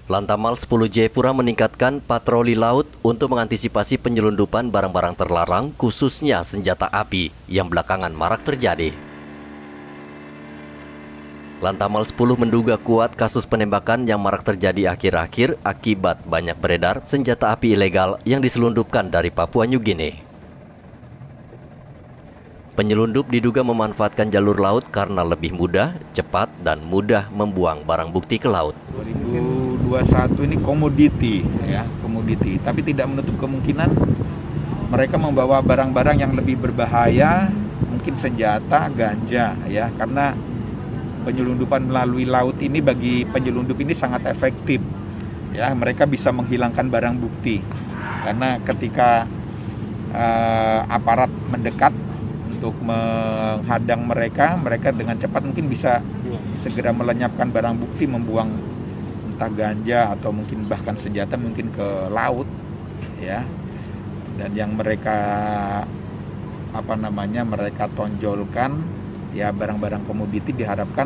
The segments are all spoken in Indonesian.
Lantamal 10 Jayapura meningkatkan patroli laut untuk mengantisipasi penyelundupan barang-barang terlarang, khususnya senjata api yang belakangan marak terjadi. Lantamal 10 menduga kuat kasus penembakan yang marak terjadi akhir-akhir akibat banyak beredar senjata api ilegal yang diselundupkan dari Papua New Guinea. Penyelundup diduga memanfaatkan jalur laut karena lebih mudah, cepat, dan mudah membuang barang bukti ke laut. 2021 ini komoditi, tapi tidak menutup kemungkinan mereka membawa barang-barang yang lebih berbahaya, mungkin senjata, ganja, karena penyelundupan melalui laut ini bagi penyelundup ini sangat efektif, mereka bisa menghilangkan barang bukti, karena ketika aparat mendekat untuk menghadang mereka dengan cepat mungkin bisa segera melenyapkan barang bukti, membuang entah ganja atau mungkin bahkan senjata mungkin ke laut, dan yang mereka mereka tonjolkan barang-barang komoditi diharapkan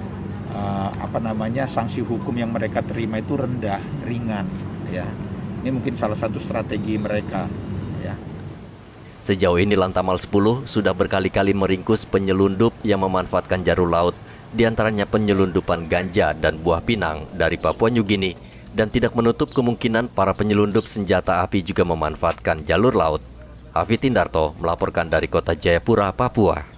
sanksi hukum yang mereka terima itu rendah, ringan, Ini mungkin salah satu strategi mereka, Sejauh ini Lantamal 10 sudah berkali-kali meringkus penyelundup yang memanfaatkan jalur laut, diantaranya penyelundupan ganja dan buah pinang dari Papua New Guinea, dan tidak menutup kemungkinan para penyelundup senjata api juga memanfaatkan jalur laut. Hafid Tindarto melaporkan dari Kota Jayapura, Papua.